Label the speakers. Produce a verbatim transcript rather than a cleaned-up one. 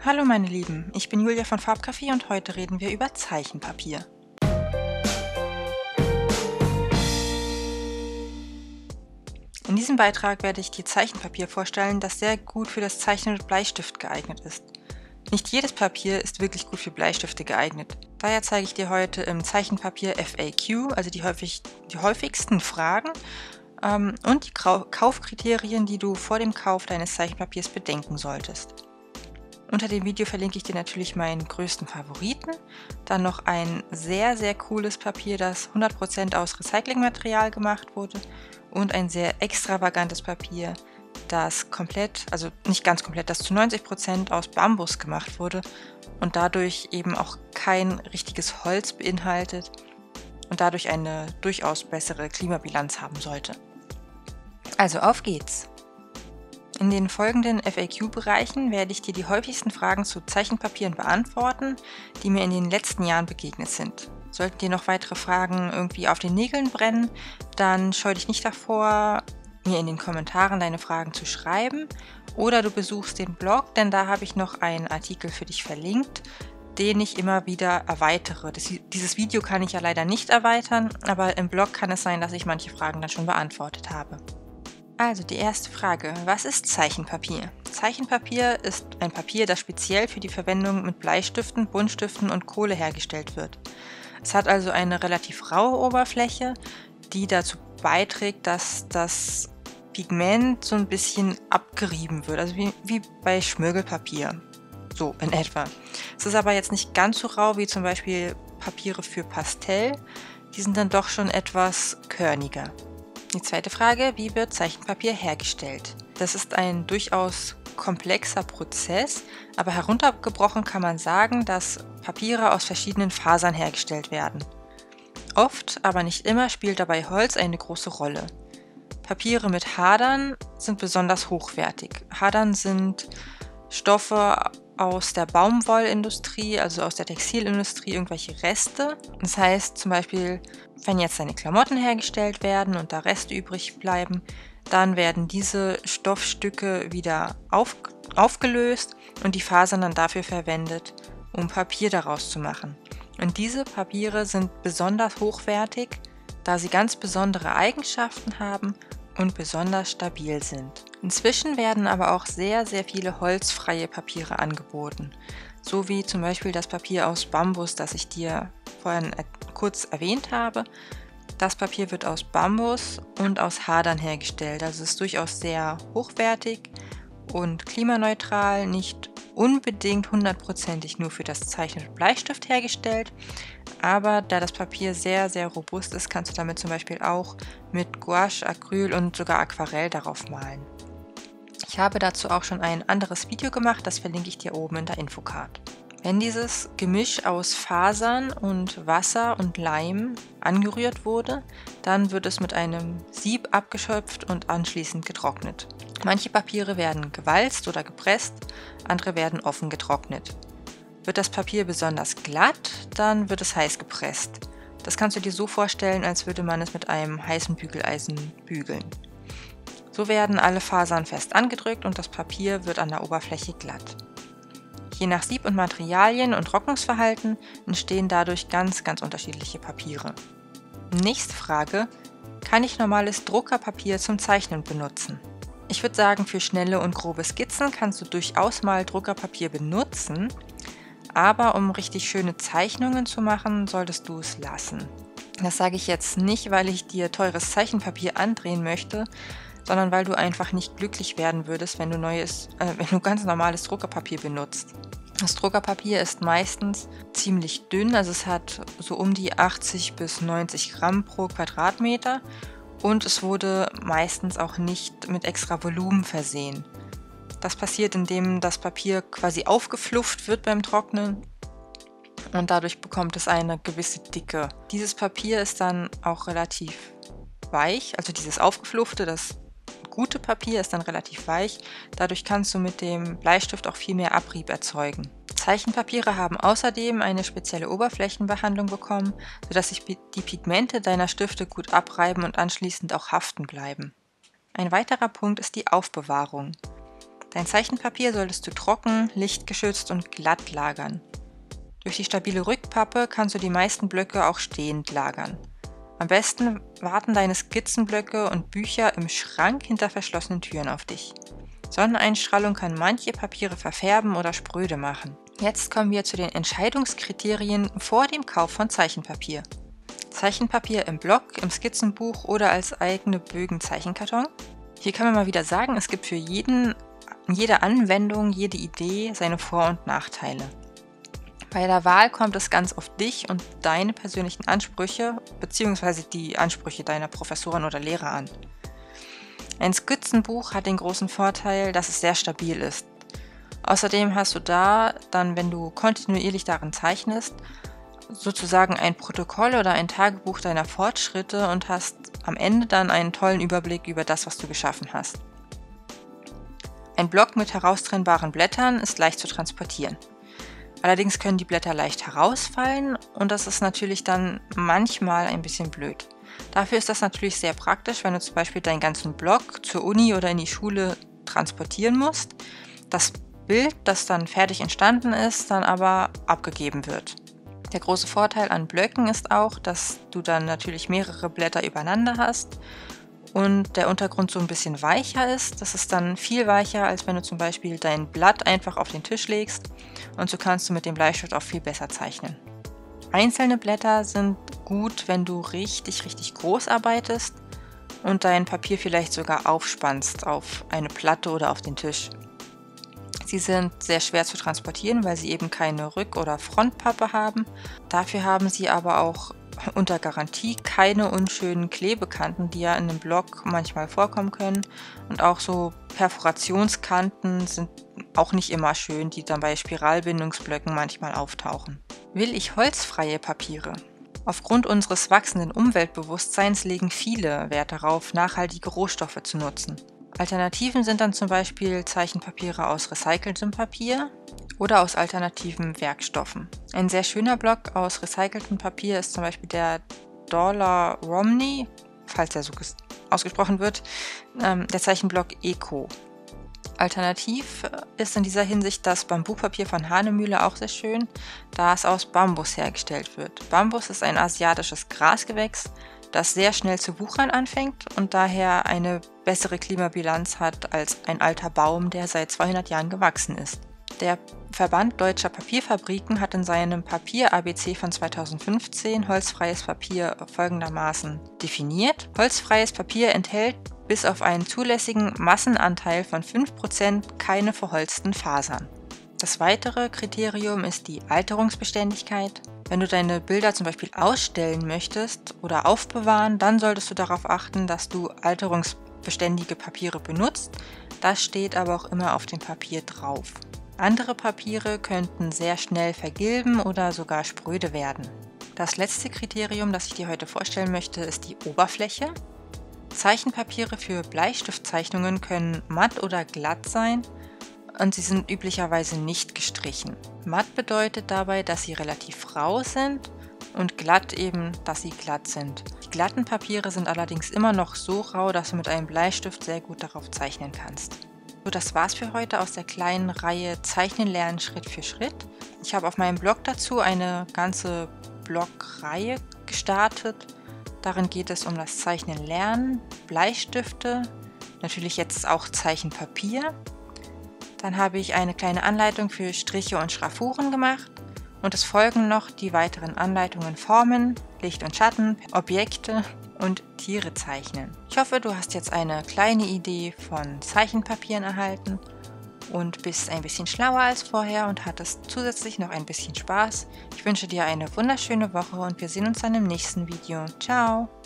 Speaker 1: Hallo meine Lieben, ich bin Julia von Farbcafé und heute reden wir über Zeichenpapier. In diesem Beitrag werde ich dir Zeichenpapier vorstellen, das sehr gut für das Zeichnen mit Bleistift geeignet ist. Nicht jedes Papier ist wirklich gut für Bleistifte geeignet. Daher zeige ich dir heute im Zeichenpapier F A Q, also die, häufig, die häufigsten Fragen ähm, und die Kaufkriterien, die du vor dem Kauf deines Zeichenpapiers bedenken solltest. Unter dem Video verlinke ich dir natürlich meinen größten Favoriten, dann noch ein sehr, sehr cooles Papier, das hundert Prozent aus Recyclingmaterial gemacht wurde und ein sehr extravagantes Papier, das komplett, also nicht ganz komplett, das zu neunzig Prozent aus Bambus gemacht wurde und dadurch eben auch kein richtiges Holz beinhaltet und dadurch eine durchaus bessere Klimabilanz haben sollte. Also auf geht's! In den folgenden F A Q-Bereichen werde ich dir die häufigsten Fragen zu Zeichenpapieren beantworten, die mir in den letzten Jahren begegnet sind. Sollten dir noch weitere Fragen irgendwie auf den Nägeln brennen, dann scheu dich nicht davor, mir in den Kommentaren deine Fragen zu schreiben, oder du besuchst den Blog, denn da habe ich noch einen Artikel für dich verlinkt, den ich immer wieder erweitere. Das, dieses Video kann ich ja leider nicht erweitern, aber im Blog kann es sein, dass ich manche Fragen dann schon beantwortet habe. Also die erste Frage, was ist Zeichenpapier? Zeichenpapier ist ein Papier, das speziell für die Verwendung mit Bleistiften, Buntstiften und Kohle hergestellt wird. Es hat also eine relativ raue Oberfläche, die dazu beiträgt, dass das Pigment so ein bisschen abgerieben wird, also wie, wie bei Schmirgelpapier, so in etwa. Es ist aber jetzt nicht ganz so rau wie zum Beispiel Papiere für Pastell, die sind dann doch schon etwas körniger. Die zweite Frage, wie wird Zeichenpapier hergestellt? Das ist ein durchaus komplexer Prozess, aber heruntergebrochen kann man sagen, dass Papiere aus verschiedenen Fasern hergestellt werden. Oft, aber nicht immer, spielt dabei Holz eine große Rolle. Papiere mit Hadern sind besonders hochwertig. Hadern sind Stoffe aus der Baumwollindustrie, also aus der Textilindustrie, irgendwelche Reste. Das heißt zum Beispiel, wenn jetzt deine Klamotten hergestellt werden und da Reste übrig bleiben, dann werden diese Stoffstücke wieder auf, aufgelöst und die Fasern dann dafür verwendet, um Papier daraus zu machen. Und diese Papiere sind besonders hochwertig, da sie ganz besondere Eigenschaften haben und besonders stabil sind. Inzwischen werden aber auch sehr, sehr viele holzfreie Papiere angeboten, so wie zum Beispiel das Papier aus Bambus, das ich dir vorhin kurz erwähnt habe. Das Papier wird aus Bambus und aus Hadern hergestellt, also ist durchaus sehr hochwertig und klimaneutral, nicht unbedingt hundertprozentig nur für das Zeichnen mit Bleistift hergestellt, aber da das Papier sehr, sehr robust ist, kannst du damit zum Beispiel auch mit Gouache, Acryl und sogar Aquarell darauf malen. Ich habe dazu auch schon ein anderes Video gemacht, das verlinke ich dir oben in der Infocard. Wenn dieses Gemisch aus Fasern und Wasser und Leim angerührt wurde, dann wird es mit einem Sieb abgeschöpft und anschließend getrocknet. Manche Papiere werden gewalzt oder gepresst, andere werden offen getrocknet. Wird das Papier besonders glatt, dann wird es heiß gepresst. Das kannst du dir so vorstellen, als würde man es mit einem heißen Bügeleisen bügeln. So werden alle Fasern fest angedrückt und das Papier wird an der Oberfläche glatt. Je nach Sieb und Materialien und Trocknungsverhalten entstehen dadurch ganz, ganz unterschiedliche Papiere. Nächste Frage, kann ich normales Druckerpapier zum Zeichnen benutzen? Ich würde sagen, für schnelle und grobe Skizzen kannst du durchaus mal Druckerpapier benutzen, aber um richtig schöne Zeichnungen zu machen, solltest du es lassen. Das sage ich jetzt nicht, weil ich dir teures Zeichenpapier andrehen möchte, sondern weil du einfach nicht glücklich werden würdest, wenn du neues, äh, wenn du ganz normales Druckerpapier benutzt. Das Druckerpapier ist meistens ziemlich dünn, also es hat so um die achtzig bis neunzig Gramm pro Quadratmeter und es wurde meistens auch nicht mit extra Volumen versehen. Das passiert, indem das Papier quasi aufgeflufft wird beim Trocknen und dadurch bekommt es eine gewisse Dicke. Dieses Papier ist dann auch relativ weich, also dieses aufgefluffte, das gute Papier ist dann relativ weich, dadurch kannst du mit dem Bleistift auch viel mehr Abrieb erzeugen. Zeichenpapiere haben außerdem eine spezielle Oberflächenbehandlung bekommen, sodass sich die Pigmente deiner Stifte gut abreiben und anschließend auch haften bleiben. Ein weiterer Punkt ist die Aufbewahrung. Dein Zeichenpapier solltest du trocken, lichtgeschützt und glatt lagern. Durch die stabile Rückpappe kannst du die meisten Blöcke auch stehend lagern. Am besten warten deine Skizzenblöcke und Bücher im Schrank hinter verschlossenen Türen auf dich. Sonneneinstrahlung kann manche Papiere verfärben oder spröde machen. Jetzt kommen wir zu den Entscheidungskriterien vor dem Kauf von Zeichenpapier. Zeichenpapier im Block, im Skizzenbuch oder als eigene Bögen Zeichenkarton. Hier kann man mal wieder sagen, es gibt für jeden, jede Anwendung, jede Idee seine Vor- und Nachteile. Bei der Wahl kommt es ganz auf dich und deine persönlichen Ansprüche bzw. die Ansprüche deiner Professoren oder Lehrer an. Ein Skizzenbuch hat den großen Vorteil, dass es sehr stabil ist. Außerdem hast du da dann, wenn du kontinuierlich darin zeichnest, sozusagen ein Protokoll oder ein Tagebuch deiner Fortschritte und hast am Ende dann einen tollen Überblick über das, was du geschaffen hast. Ein Block mit heraustrennbaren Blättern ist leicht zu transportieren. Allerdings können die Blätter leicht herausfallen und das ist natürlich dann manchmal ein bisschen blöd. Dafür ist das natürlich sehr praktisch, wenn du zum Beispiel deinen ganzen Block zur Uni oder in die Schule transportieren musst, das Bild, das dann fertig entstanden ist, dann aber abgegeben wird. Der große Vorteil an Blöcken ist auch, dass du dann natürlich mehrere Blätter übereinander hast und der Untergrund so ein bisschen weicher ist. Das ist dann viel weicher, als wenn du zum Beispiel dein Blatt einfach auf den Tisch legst und so kannst du mit dem Bleistift auch viel besser zeichnen. Einzelne Blätter sind gut, wenn du richtig, richtig groß arbeitest und dein Papier vielleicht sogar aufspannst auf eine Platte oder auf den Tisch. Sie sind sehr schwer zu transportieren, weil sie eben keine Rück- oder Frontpappe haben. Dafür haben sie aber auch unter Garantie keine unschönen Klebekanten, die ja in einem Block manchmal vorkommen können. Und auch so Perforationskanten sind auch nicht immer schön, die dann bei Spiralbindungsblöcken manchmal auftauchen. Will ich holzfreie Papiere? Aufgrund unseres wachsenden Umweltbewusstseins legen viele Wert darauf, nachhaltige Rohstoffe zu nutzen. Alternativen sind dann zum Beispiel Zeichenpapiere aus recyceltem Papier oder aus alternativen Werkstoffen. Ein sehr schöner Block aus recyceltem Papier ist zum Beispiel der Dollar Romney, falls er so ausgesprochen wird, ähm, der Zeichenblock Eco. Alternativ ist in dieser Hinsicht das Bambupapier von Hanemühle auch sehr schön, da es aus Bambus hergestellt wird. Bambus ist ein asiatisches Grasgewächs, das sehr schnell zu wuchern anfängt und daher eine bessere Klimabilanz hat als ein alter Baum, der seit zweihundert Jahren gewachsen ist. Der Verband Deutscher Papierfabriken hat in seinem Papier-A B C von zweitausendfünfzehn holzfreies Papier folgendermaßen definiert. Holzfreies Papier enthält bis auf einen zulässigen Massenanteil von fünf Prozent keine verholzten Fasern. Das weitere Kriterium ist die Alterungsbeständigkeit. Wenn du deine Bilder zum Beispiel ausstellen möchtest oder aufbewahren, dann solltest du darauf achten, dass du alterungsbeständige Papiere benutzt. Das steht aber auch immer auf dem Papier drauf. Andere Papiere könnten sehr schnell vergilben oder sogar spröde werden. Das letzte Kriterium, das ich dir heute vorstellen möchte, ist die Oberfläche. Zeichenpapiere für Bleistiftzeichnungen können matt oder glatt sein und sie sind üblicherweise nicht gestrichen. Matt bedeutet dabei, dass sie relativ rau sind und glatt eben, dass sie glatt sind. Die glatten Papiere sind allerdings immer noch so rau, dass du mit einem Bleistift sehr gut darauf zeichnen kannst. So, das war's für heute aus der kleinen Reihe Zeichnen lernen Schritt für Schritt. Ich habe auf meinem Blog dazu eine ganze Blogreihe gestartet. Darin geht es um das Zeichnen lernen, Bleistifte, natürlich jetzt auch Zeichenpapier. Dann habe ich eine kleine Anleitung für Striche und Schraffuren gemacht und es folgen noch die weiteren Anleitungen Formen, Licht und Schatten, Objekte und Tiere zeichnen. Ich hoffe, du hast jetzt eine kleine Idee von Zeichenpapieren erhalten und bist ein bisschen schlauer als vorher und hattest zusätzlich noch ein bisschen Spaß. Ich wünsche dir eine wunderschöne Woche und wir sehen uns dann im nächsten Video. Ciao!